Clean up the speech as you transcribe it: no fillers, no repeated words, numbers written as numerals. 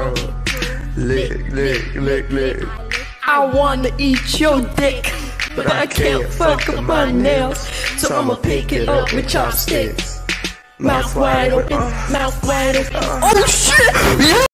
Lick. I wanna eat your dick, but I can't fuck up my nails, so I'ma pick it up with chopsticks. Mouth wide open, mouth wide open. Oh shit!